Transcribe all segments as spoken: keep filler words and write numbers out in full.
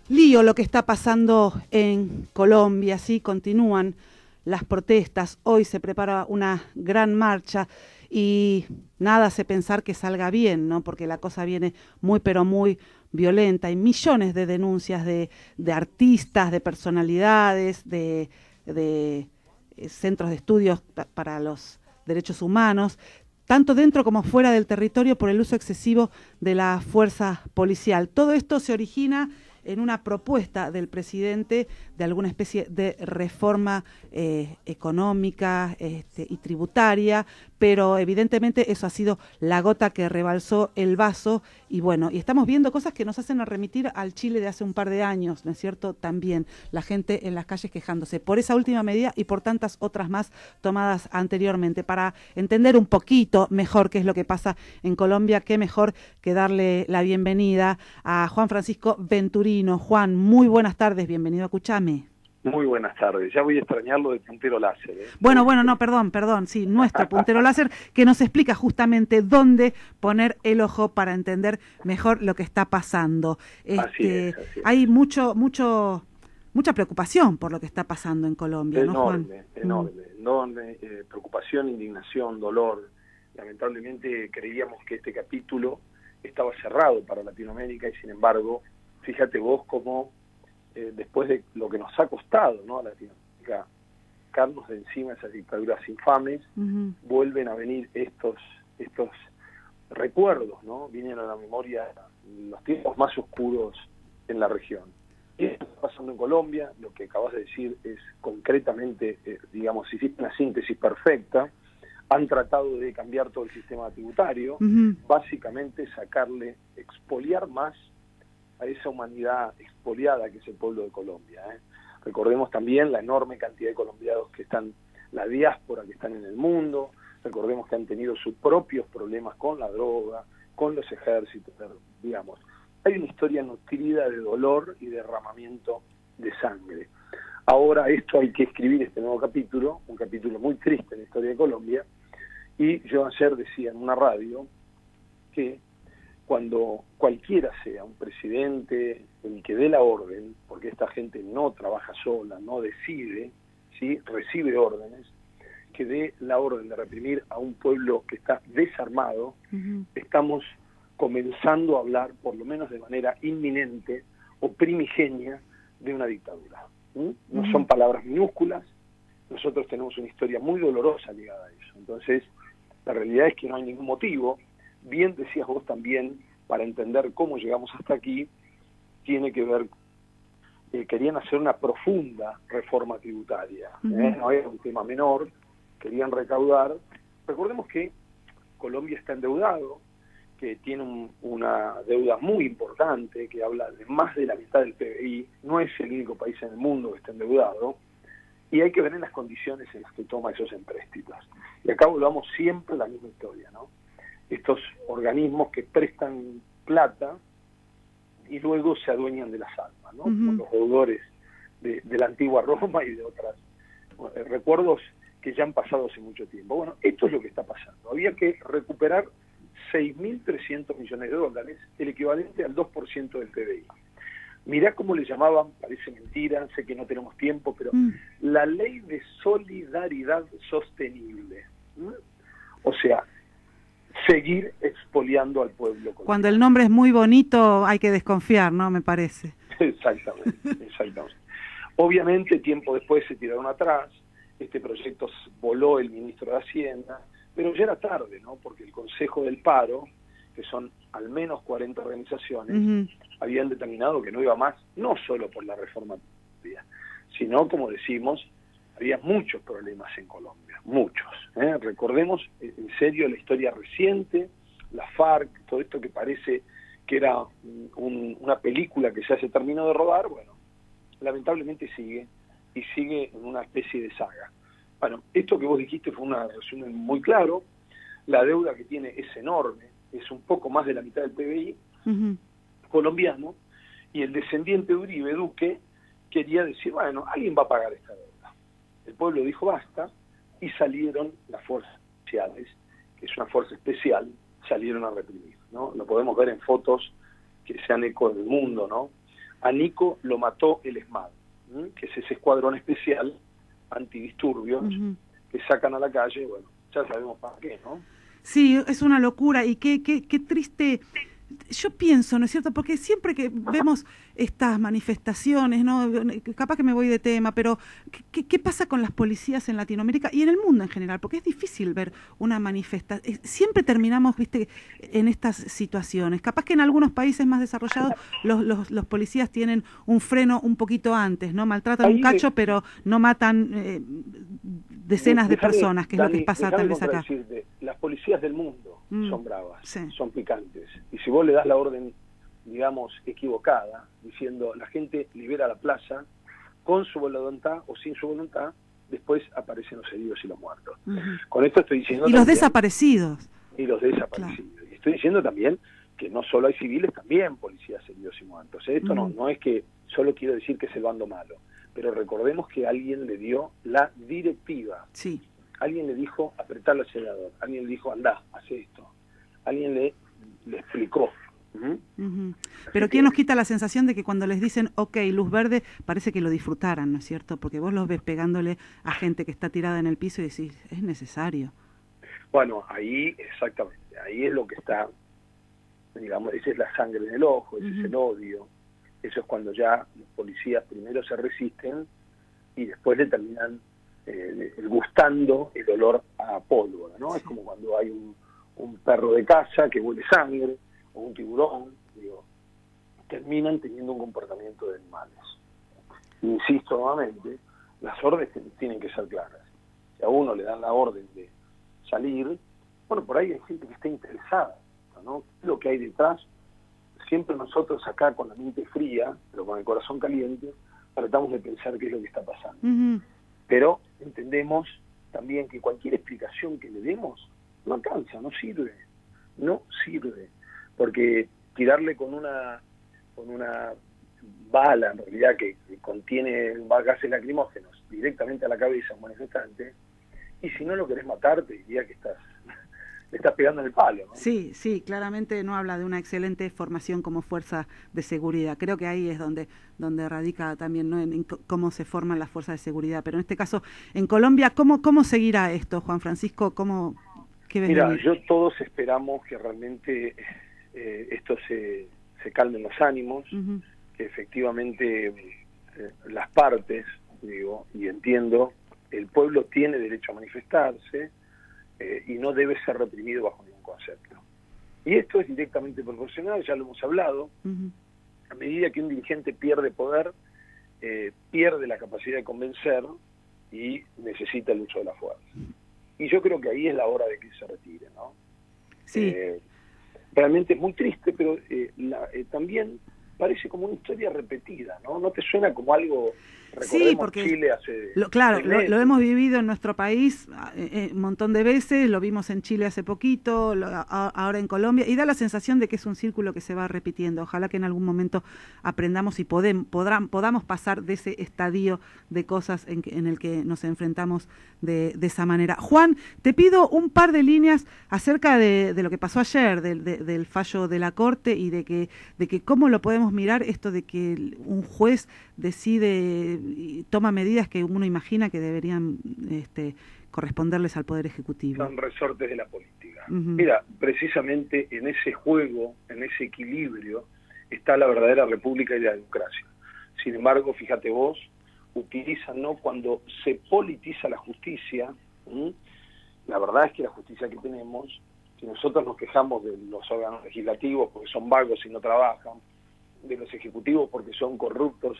lío lo que está pasando en Colombia, sí, continúan las protestas, hoy se prepara una gran marcha y nada hace pensar que salga bien, ¿no? Porque la cosa viene muy pero muy violenta. Hay millones de denuncias de, de artistas, de personalidades, de, de eh, centros de estudios pa- para los derechos humanos, tanto dentro como fuera del territorio por el uso excesivo de la fuerza policial. Todo esto se origina en una propuesta del presidente de alguna especie de reforma eh, económica este, y tributaria, pero evidentemente eso ha sido la gota que rebalsó el vaso y bueno, y estamos viendo cosas que nos hacen remitir al Chile de hace un par de años, ¿no es cierto? También la gente en las calles quejándose por esa última medida y por tantas otras más tomadas anteriormente. Para entender un poquito mejor qué es lo que pasa en Colombia, qué mejor que darle la bienvenida a Juan Francisco Venturino. Juan, muy buenas tardes, bienvenido a Cuchame. Muy buenas tardes, ya voy a extrañarlo de puntero láser. ¿eh? Bueno, bueno, no, perdón, perdón, sí, nuestro puntero láser que nos explica justamente dónde poner el ojo para entender mejor lo que está pasando. Este, así es, así es. Hay mucho, mucho, mucha preocupación por lo que está pasando en Colombia, ¿no, Juan? Enorme, enorme, mm. enorme, eh, preocupación, indignación, dolor. Lamentablemente creíamos que este capítulo estaba cerrado para Latinoamérica y sin embargo, fíjate vos cómo eh, después de lo que nos ha costado, ¿no?, a Latinoamérica sacarnos de encima esas dictaduras infames, uh-huh. vuelven a venir estos estos recuerdos, ¿no? Vienen a la memoria los tiempos más oscuros en la región. Y esto está pasando en Colombia, lo que acabas de decir es concretamente, eh, digamos, hiciste una síntesis perfecta. Han tratado de cambiar todo el sistema tributario, uh-huh. básicamente sacarle, expoliar más a esa humanidad expoliada que es el pueblo de Colombia. ¿eh? Recordemos también la enorme cantidad de colombianos que están, la diáspora que están en el mundo, recordemos que han tenido sus propios problemas con la droga, con los ejércitos, digamos. Hay una historia nutrida de dolor y derramamiento de sangre. Ahora esto hay que escribir este nuevo capítulo, un capítulo muy triste en la historia de Colombia, y yo ayer decía en una radio que cuando cualquiera sea un presidente, el que dé la orden, porque esta gente no trabaja sola, no decide, ¿sí?, recibe órdenes, que dé la orden de reprimir a un pueblo que está desarmado, uh-huh. estamos comenzando a hablar, por lo menos de manera inminente o primigenia, de una dictadura. ¿Mm? No uh-huh. son palabras minúsculas, nosotros tenemos una historia muy dolorosa ligada a eso. Entonces, la realidad es que no hay ningún motivo. Bien decías vos también, para entender cómo llegamos hasta aquí, tiene que ver, eh, querían hacer una profunda reforma tributaria, uh-huh. ¿eh? No era un tema menor, querían recaudar. Recordemos que Colombia está endeudado, que tiene un, una deuda muy importante, que habla de más de la mitad del P B I, no es el único país en el mundo que está endeudado, y hay que ver en las condiciones en las que toma esos empréstitos. Y acá volvamos siempre a la misma historia, ¿no? Estos organismos que prestan plata y luego se adueñan de las almas, ¿no? Uh-huh. Como los deudores de, de la antigua Roma y de otras bueno, recuerdos que ya han pasado hace mucho tiempo. Bueno, esto es lo que está pasando. Había que recuperar seis mil trescientos millones de dólares, el equivalente al dos por ciento del P B I. Mirá cómo le llamaban, parece mentira, sé que no tenemos tiempo, pero mm. la ley de solidaridad sostenible. ¿Mm? O sea, seguir expoliando al pueblo colombiano. Cuando el nombre es muy bonito hay que desconfiar, ¿no? Me parece. Exactamente, exactamente. Obviamente, tiempo después se tiraron atrás, este proyecto voló el ministro de Hacienda, pero ya era tarde, ¿no? Porque el Consejo del Paro, que son al menos cuarenta organizaciones, uh-huh. habían determinado que no iba más, no solo por la reforma tributaria, sino, como decimos, había muchos problemas en Colombia, muchos. ¿eh? Recordemos, en serio, la historia reciente, la FARC, todo esto que parece que era un, una película que ya se terminó de rodar, bueno, lamentablemente sigue, y sigue en una especie de saga. Bueno, esto que vos dijiste fue un resumen muy claro. La deuda que tiene es enorme, es un poco más de la mitad del P B I uh-huh. colombiano, y el descendiente de Uribe, Duque, quería decir, bueno, alguien va a pagar esta deuda. El pueblo dijo basta, y salieron las fuerzas especiales, que es una fuerza especial, salieron a reprimir, ¿no? Lo podemos ver en fotos que se han eco del mundo, ¿no? A Nico lo mató el ESMAD, ¿m? que es ese escuadrón especial antidisturbios uh-huh. que sacan a la calle, bueno, ya sabemos para qué, ¿no? Sí, es una locura y qué, qué, qué triste. Yo pienso, ¿no es cierto? Porque siempre que vemos estas manifestaciones, ¿no? Capaz que me voy de tema, pero ¿qué, qué pasa con las policías en Latinoamérica y en el mundo en general? Porque es difícil ver una manifestación. Siempre terminamos, viste, en estas situaciones. Capaz que en algunos países más desarrollados los, los, los policías tienen un freno un poquito antes, ¿no? Maltratan Ahí un cacho, de, pero no matan eh, decenas de, de personas, que Dani, es lo que pasa tal vez acá. Las policías del mundo mm, son bravas, sí. son picantes. Y si vos le das la orden, digamos, equivocada, diciendo la gente libera la plaza, con su voluntad o sin su voluntad, después aparecen los heridos y los muertos. Uh-huh. Con esto estoy diciendo... Y también, los desaparecidos. Y los desaparecidos. Claro. Y estoy diciendo también que no solo hay civiles, también policías heridos y muertos. Esto uh-huh. no, no es que solo quiero decir que es el bando malo, pero recordemos que alguien le dio la directiva. Sí. Alguien le dijo apretar el acelerador, alguien le dijo andá, hace esto, alguien le, le explicó. Uh-huh. Uh-huh. Pero ¿quién nos quita la sensación de que cuando les dicen ok, luz verde, parece que lo disfrutaran, ¿no es cierto? Porque vos los ves pegándole a gente que está tirada en el piso y decís, es necesario. Bueno, ahí exactamente, ahí es lo que está, digamos, esa es la sangre en el ojo, ese uh-huh. es el odio, eso es cuando ya los policías primero se resisten y después le terminan Eh, gustando el olor a pólvora, ¿no? Sí. Es como cuando hay un, un perro de caza que huele sangre, o un tiburón, digo, terminan teniendo un comportamiento de animales. Insisto nuevamente, las órdenes tienen que ser claras. Si a uno le dan la orden de salir, bueno, por ahí hay gente que está interesada, ¿no? Lo que hay detrás, siempre nosotros acá con la mente fría, pero con el corazón caliente, tratamos de pensar qué es lo que está pasando. Uh-huh. Pero entendemos también que cualquier explicación que le demos no alcanza, no sirve, no sirve, porque tirarle con una con una bala en realidad que, que contiene gases lacrimógenos directamente a la cabeza a un manifestante, y si no lo querés matar te diría que estás le estás pegando en el palo, ¿no? Sí, sí, claramente no habla de una excelente formación como fuerza de seguridad. Creo que ahí es donde donde radica también, ¿no? en, en cómo se forman las fuerzas de seguridad. Pero en este caso, en Colombia, ¿cómo cómo seguirá esto, Juan Francisco? ¿Cómo qué ves Mira, venir? yo todos esperamos que realmente eh, esto se, se calmen los ánimos, uh-huh. que efectivamente eh, las partes, digo, y entiendo, el pueblo tiene derecho a manifestarse, Eh, y no debe ser reprimido bajo ningún concepto. Y esto es directamente proporcional, ya lo hemos hablado, uh-huh. a medida que un dirigente pierde poder, eh, pierde la capacidad de convencer y necesita el uso de la fuerza. Y yo creo que ahí es la hora de que se retire, ¿no? Sí. Eh, realmente es muy triste, pero eh, la, eh, también parece como una historia repetida, ¿no? ¿No te suena como algo... Recordemos sí, porque Chile hace lo, claro, lo, lo hemos vivido en nuestro país eh, eh, un montón de veces, lo vimos en Chile hace poquito, lo, a, ahora en Colombia, y da la sensación de que es un círculo que se va repitiendo. Ojalá que en algún momento aprendamos y podem, podrán, podamos pasar de ese estadio de cosas en, que, en el que nos enfrentamos de, de esa manera. Juan, te pido un par de líneas acerca de, de lo que pasó ayer, de, de, del fallo de la Corte y de que, de que cómo lo podemos mirar esto de que un juez decide y toma medidas que uno imagina que deberían este, corresponderles al Poder Ejecutivo. Son resortes de la política. Uh-huh. Mira, precisamente en ese juego, en ese equilibrio, está la verdadera república y la democracia. Sin embargo, fíjate vos, utilizan, ¿no? Cuando se politiza la justicia, ¿m? La verdad es que la justicia que tenemos, si nosotros nos quejamos de los órganos legislativos porque son vagos y no trabajan, de los ejecutivos porque son corruptos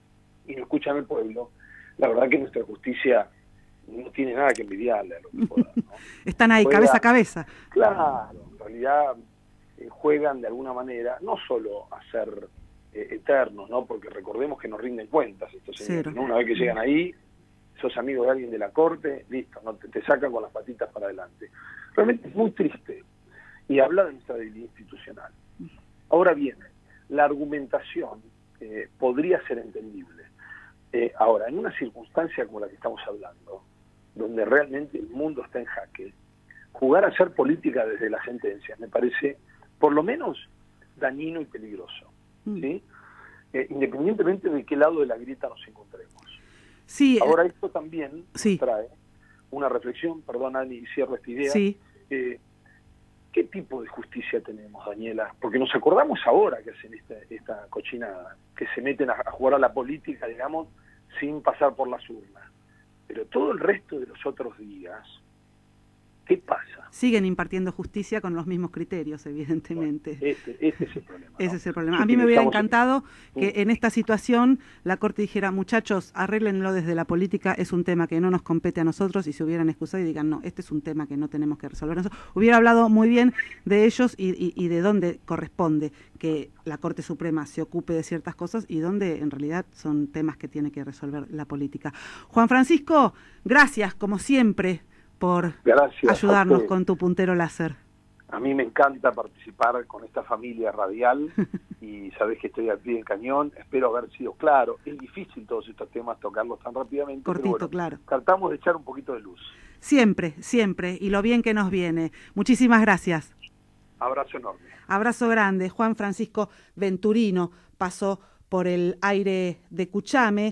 y no escuchan al pueblo, la verdad que nuestra justicia no tiene nada que envidiarle a los que puedan, ¿no? Están ahí, Juega, cabeza a cabeza. Claro, en realidad eh, juegan de alguna manera, no solo a ser eh, eternos, ¿no? Porque recordemos que nos rinden cuentas estos señores, ¿no? Una vez que llegan ahí, sos amigo de alguien de la corte, listo, no te, te sacan con las patitas para adelante. Realmente es muy triste y habla de nuestra debilidad institucional. Ahora bien, la argumentación eh, podría ser entendible. Eh, ahora, en una circunstancia como la que estamos hablando, donde realmente el mundo está en jaque, jugar a hacer política desde las sentencias me parece, por lo menos, dañino y peligroso, ¿sí? eh, independientemente de qué lado de la grieta nos encontremos. Sí. Ahora, esto también sí. trae una reflexión, perdón, Ani, y cierro esta idea. Sí. Eh, ¿Qué tipo de justicia tenemos, Daniela? Porque nos acordamos ahora que hacen esta, esta cochinada, que se meten a, a jugar a la política, digamos, sin pasar por las urnas. Pero todo el resto de los otros días, ¿qué pasa? Siguen impartiendo justicia con los mismos criterios, evidentemente. Bueno, ese, ese es el problema. Ese ¿no? es el problema. A mí me hubiera encantado en... que en esta situación la Corte dijera, muchachos, arréglenlo desde la política, es un tema que no nos compete a nosotros, y se hubieran excusado y digan, no, este es un tema que no tenemos que resolver nosotros. Hubiera hablado muy bien de ellos y, y, y de dónde corresponde que la Corte Suprema se ocupe de ciertas cosas y dónde en realidad son temas que tiene que resolver la política. Juan Francisco, gracias, como siempre, por Gracias ayudarnos con tu puntero láser. A mí me encanta participar con esta familia radial y sabés que estoy al pie del cañón, espero haber sido claro. Es difícil todos estos temas tocarlos tan rápidamente, cortito, pero bueno, claro. Tratamos de echar un poquito de luz. Siempre, siempre, y lo bien que nos viene. Muchísimas gracias. Abrazo enorme. Abrazo grande. Juan Francisco Venturino pasó por el aire de Cuchame.